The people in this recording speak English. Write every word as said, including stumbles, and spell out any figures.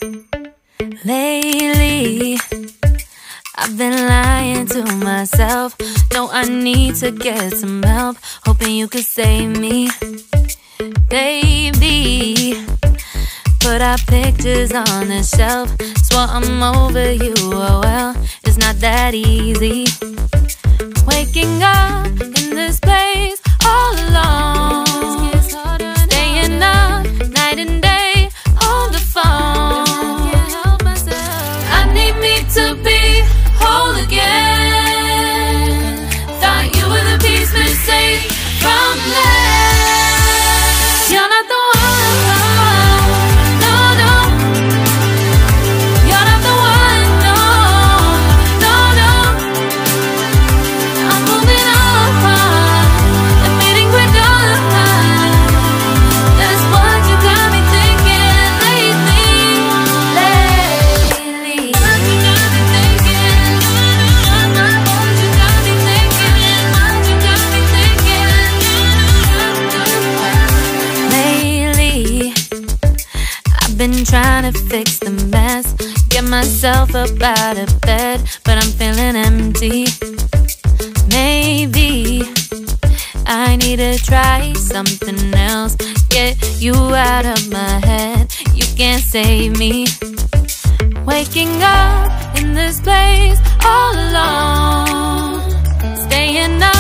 Lately, I've been lying to myself. No, I need to get some help. Hoping you could save me, baby. Put our pictures on the shelf. Swore I'm over you, oh well, it's not that easy. Waking up in this place all alone, staying up night and day on the phone. I need me to be whole again. Thought you were the piece missing from left. You're not the one, no, no. You're not the one, no, no, no. I'm moving on, admitting we're done. That's what you got me thinking lately, lately. What you got me thinking, what you got me thinking, what you got me thinking. Lately, I've been trying to fix the mess, get myself up out of bed, but I'm feeling empty. Maybe I need to try something else. Get you out of my head, you can't save me. Waking up in this place all alone, staying up